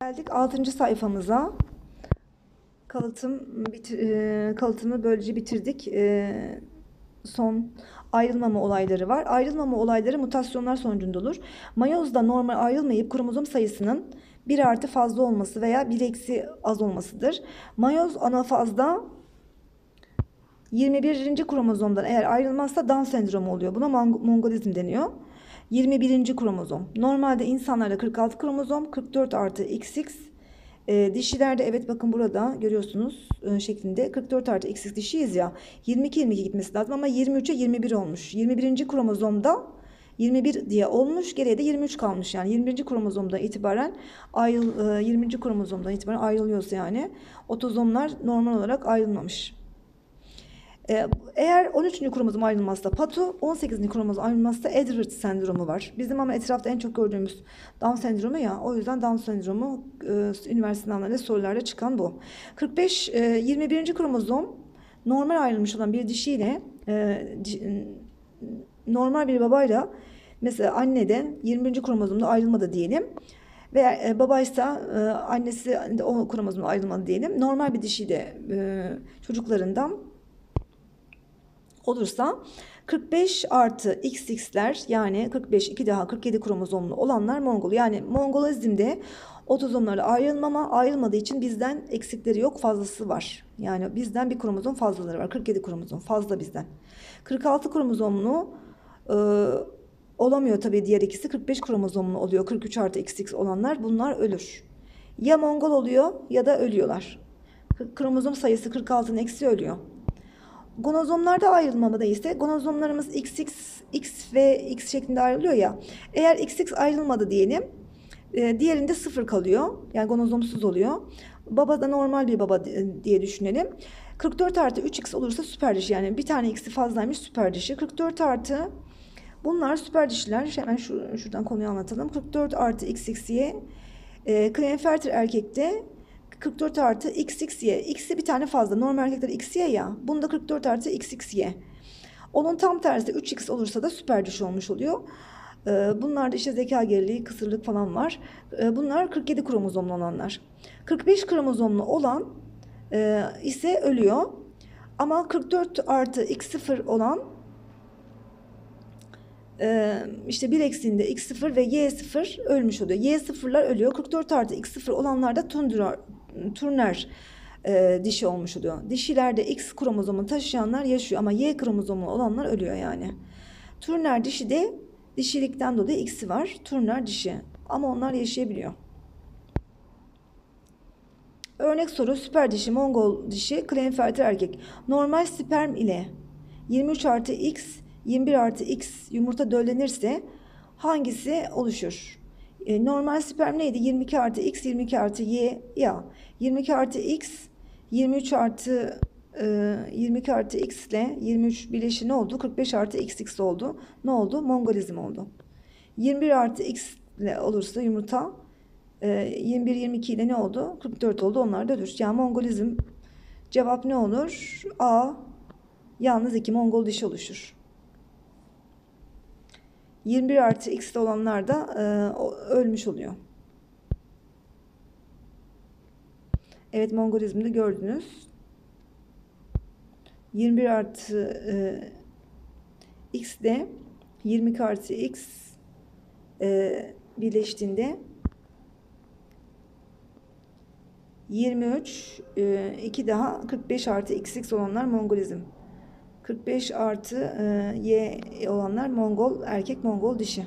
Geldik 6. sayfamıza. Kalıtımı böylece bitirdik. Son ayrılmama olayları var. Ayrılmama olayları mutasyonlar sonucunda olur. Mayozda normal ayrılmayıp kromozom sayısının 1 artı fazla olması veya 1 eksi az olmasıdır. Mayoz anafazda 21. kromozomdan eğer ayrılmazsa Down sendromu oluyor. Buna mongolizm deniyor. 21. kromozom. Normalde insanlarda 46 kromozom, 44 artı XX. Dişilerde evet bakın burada görüyorsunuz şeklinde 44 artı XX dişiyiz ya. 22-22 gitmesi lazım ama 23'e 21 olmuş. 21. kromozomda 21 diye olmuş. Geriye de 23 kalmış. Yani 21. kromozomdan itibaren 20. kromozomdan itibaren ayrılıyorsa yani otozomlar normal olarak ayrılmamış. Eğer 13. kromozom ayrılmazsa Pato, 18. kromozom ayrılmazsa Edwards sendromu var. Bizim ama etrafta en çok gördüğümüz Down sendromu ya. O yüzden Down sendromu üniversite sınavlarında sorularda çıkan bu. 21. kromozom normal ayrılmış olan bir dişiyle normal bir babayla mesela anneden 20. kromozomda ayrılmadı diyelim. Veya babaysa annesi o kromozomda ayrılmadı diyelim. Normal bir dişi de çocuklarından olursa 45 artı XX'ler yani 45 2 daha 47 kromozomlu olanlar Mongol. Yani Mongolizmde otozomlara ayrılmadığı için bizden eksikleri yok, fazlası var. Yani bizden bir kromozom fazlaları var. 47 kromozom fazla bizden. 46 kromozomlu olamıyor tabii, diğer ikisi 45 kromozomlu oluyor. 43 artı XX olanlar, bunlar ölür. Ya Mongol oluyor ya da ölüyorlar. Kromozom sayısı 46'ın eksi ölüyor. Gonozomlarda ayrılmamada ise gonozomlarımız XX, X ve X şeklinde ayrılıyor ya. Eğer XX ayrılmadı diyelim, diğerinde 0 kalıyor. Yani gonozomsuz oluyor. Baba da normal bir baba diye düşünelim. 44 artı 3X olursa süper dişi. Yani bir tane X'i fazlaymış, süper dişi. 44 artı, bunlar süper dişiler. Hemen şuradan konuyu anlatalım. 44 artı XXY Klinefelter erkekte 44 artı XXY. X'i bir tane fazla. Normal erkekler XY ya. Bunda 44 artı XXY. Onun tam tersi 3X olursa da süper dişi olmuş oluyor. Bunlarda işte zeka geriliği, kısırlık falan var. Bunlar 47 kromozomlu olanlar. 45 kromozomlu olan ise ölüyor. Ama 44 artı X0 olan işte bir eksiğinde X0 ve Y0 ölmüş oluyor. Y0'lar ölüyor. 44 artı X0 olanlar da Turner dişi olmuş oluyor. Dişilerde X kromozomu taşıyanlar yaşıyor ama Y kromozomu olanlar ölüyor yani. Turner dişi de dişilikten dolayı X'i var. Turner dişi ama onlar yaşayabiliyor. Örnek soru: süper dişi, Mongol dişi, Klinefelter erkek. Normal sperm ile 23 artı X, 21 artı X yumurta döllenirse hangisi oluşur? Normal sperm neydi? 22 artı X, 22 artı Y ya. 22 artı X, 23 artı 22 artı X ile 23 birleşi ne oldu? 45 artı XX oldu. Ne oldu? Mongolizm oldu. 21 artı X ile olursa yumurta 21-22 ile ne oldu? 44 oldu. Onlar da ölür. Yani Mongolizm, cevap ne olur? A. Yalnız 2 Mongol dişi oluşur. 21 artı X'de olanlar da ölmüş oluyor. Evet, Mongolizm'de gördünüz. 21 artı X'de 22 artı X birleştiğinde 23 2 daha 45 artı XX olanlar Mongolizm. 45 artı Y olanlar Mongol erkek, Mongol dişi.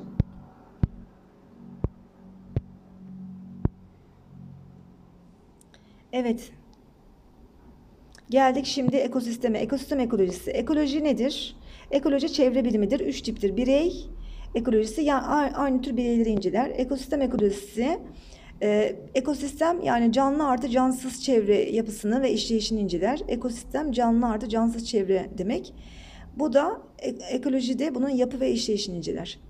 Evet. Geldik şimdi ekosisteme. Ekosistem ekolojisi. Ekoloji nedir? Ekoloji çevre bilimidir. 3 tiptir. Birey ekolojisi, yani aynı tür bireyleri inceler. Ekosistem ekolojisi ekosistem yani canlı artı cansız çevre yapısını ve işleyişini inceler. Ekosistem canlı artı cansız çevre demek. Bu da ekolojide bunun yapı ve işleyişini inceler.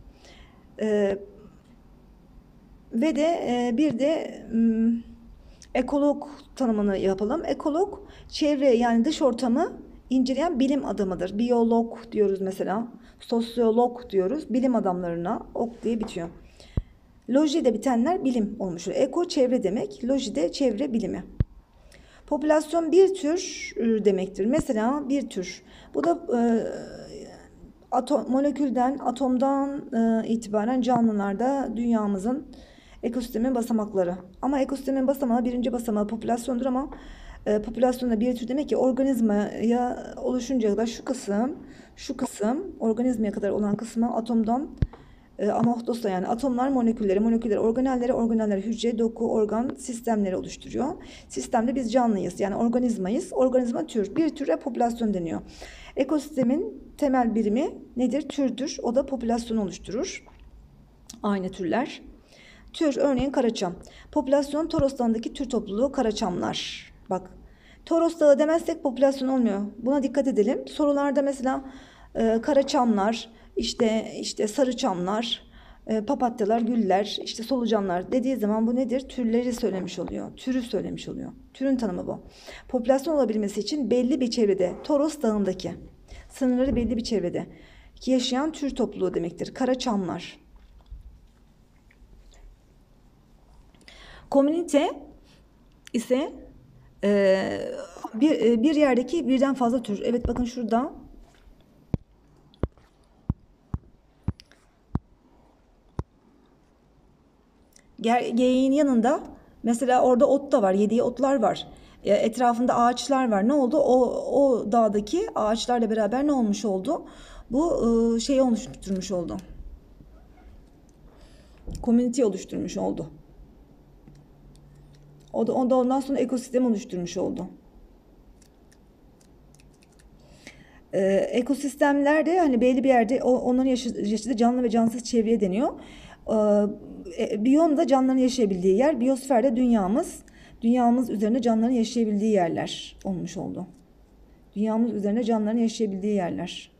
Ve de bir de ekolog tanımını yapalım. Ekolog çevre yani dış ortamı inceleyen bilim adamıdır. Biyolog diyoruz mesela. Sosyolog diyoruz. Bilim adamlarına ok diye bitiyor. Loji de bitenler bilim olmuş oluyor. Eko çevre demek, loji de çevre bilimi. Popülasyon bir tür demektir. Mesela bir tür. Bu da molekülden, atomdan itibaren canlılarda dünyamızın ekosistemin basamakları. Ama ekosistemin basamağı birinci basamağı popülasyondur ama popülasyonda bir tür demek ki organizmaya oluşuncaya kadar şu kısım organizmaya kadar olan kısmı atomdan amortosa yani atomlar molekülleri organeller hücre, doku, organ sistemleri oluşturuyor. Sistemde biz canlıyız yani organizmayız. Organizma tür. Bir türe popülasyon deniyor. Ekosistemin temel birimi nedir? Türdür. O da popülasyonu oluşturur. Aynı türler. Tür örneğin karaçam. Popülasyon Toros Dağı'ndaki tür topluluğu karaçamlar. Bak Toros Dağı demezsek popülasyon olmuyor. Buna dikkat edelim. Sorularda mesela karaçamlar, işte sarıçamlar, papatyalar, güller, işte solucanlar dediği zaman bu nedir? Türleri söylemiş oluyor. Türü söylemiş oluyor. Türün tanımı bu. Popülasyon olabilmesi için belli bir çevrede, Toros Dağı'ndaki sınırları belli bir çevrede yaşayan tür topluluğu demektir. Karaçamlar. Komünite ise bir yerdeki birden fazla tür. Evet bakın şurada geyiğin yanında mesela orada ot da var. Yediği otlar var. Etrafında ağaçlar var. Ne oldu? O dağdaki ağaçlarla beraber ne olmuş oldu? Bu şeyi oluşturmuş oldu. Komünite oluşturmuş oldu. O da ondan sonra ekosistem oluşturmuş oldu. Ekosistemlerde hani belli bir yerde onların yaşadığı canlı ve cansız çevreye deniyor. Biyom da canlıların yaşayabildiği yer. Biyosfer de dünyamız üzerinde canlıların yaşayabildiği yerler olmuş oldu. Dünyamız üzerinde canlıların yaşayabildiği yerler.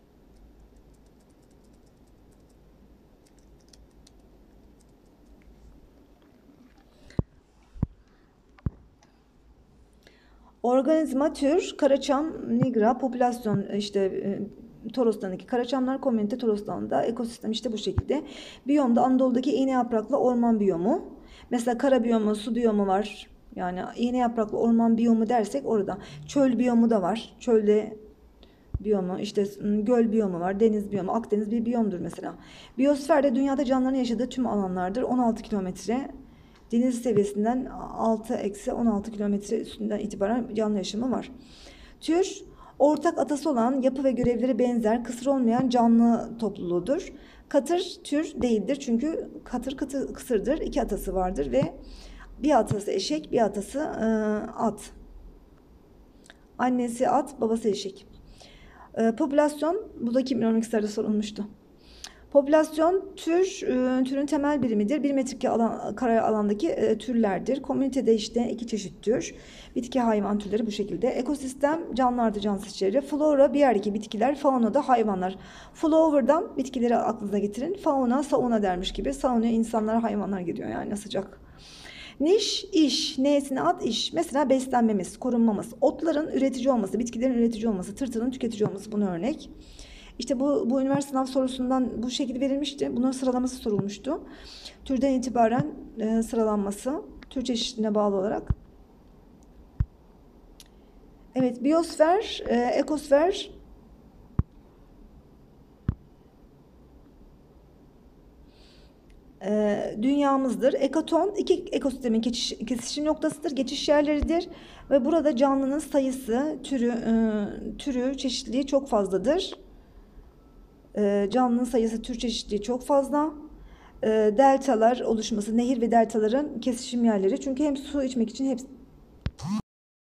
Organizma tür, karaçam, nigra, popülasyon Toros Dağı'ndaki karaçamlar, komünite Toros Dağı'nda, ekosistem işte bu şekilde. Biyomda Anadolu'daki iğne yapraklı orman biyomu. Mesela kara biyomu, su biyomu var. Yani iğne yapraklı orman biyomu dersek orada. Çöl biyomu da var. Çölde biyomu, işte göl biyomu var, deniz biyomu, Akdeniz bir biyomdur mesela. Biyosferde dünyada canlıların yaşadığı tüm alanlardır. 16 kilometre deniz seviyesinden 6-16 kilometre üstünden itibaren canlı yaşamı var. Tür, ortak atası olan yapı ve görevleri benzer, kısır olmayan canlı topluluğudur. Katır tür değildir çünkü katır kısırdır. 2 atası vardır ve bir atası eşek, bir atası at. Annesi at, babası eşek. Popülasyon, bu da 2012'lerde sorulmuştu. Popülasyon türün temel birimidir. 1 metrekare kare alandaki türlerdir. Komünitede işte 2 çeşit tür. Bitki hayvan türleri bu şekilde. Ekosistem canlı artı cansız çevre. Flora bir yerdeki bitkiler, fauna da hayvanlar. Flower'dan bitkileri aklınıza getirin. Fauna, sauna dermiş gibi. Saunaya insanlar, hayvanlar gidiyor yani sıcak. Niş, iş, n'sine at iş. Mesela beslenmemiz, korunmamız, otların üretici olması, bitkilerin üretici olması, tırtılın tüketici olması buna örnek. İşte bu üniversite sınav sorusundan bu şekilde verilmişti. Bunun sıralaması sorulmuştu. Türden itibaren sıralanması, tür çeşitliliğine bağlı olarak. Evet, biyosfer, ekosfer, dünyamızdır. Ekaton iki ekosistemin kesişim noktasıdır, geçiş yerleridir ve burada canlının sayısı, türü, çeşitliliği çok fazladır. Canlının sayısı, tür çeşitliliği çok fazla. Deltalar oluşması, nehir ve deltaların kesişim yerleri. Çünkü hem su içmek için